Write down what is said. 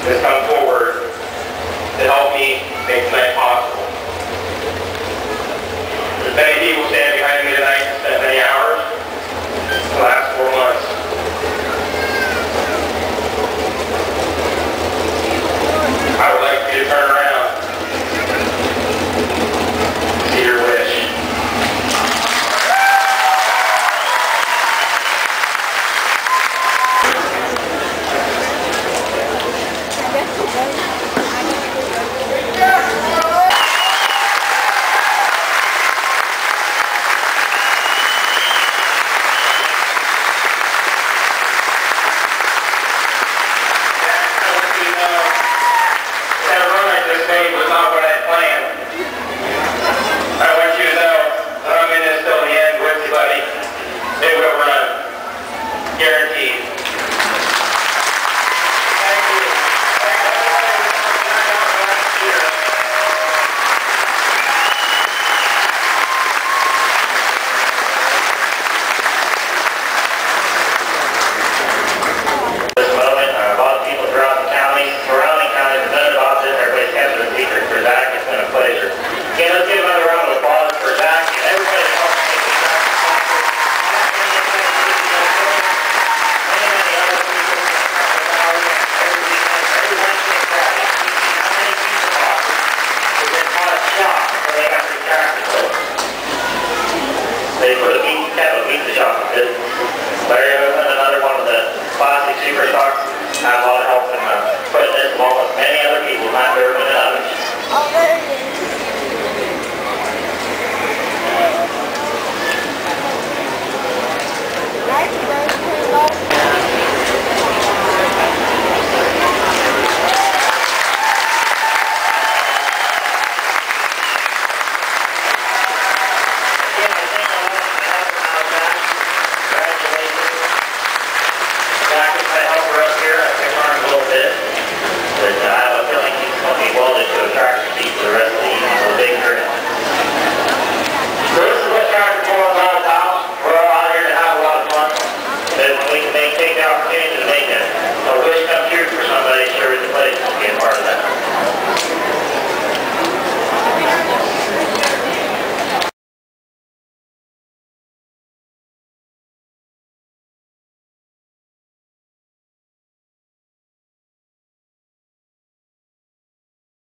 has come forward to help me make tonight possible. There's many people standing behind me tonight who spent many hours the last 4 months. I would like you to turn around. See your wish. Had a lot of help in putting this along with many other people, not there.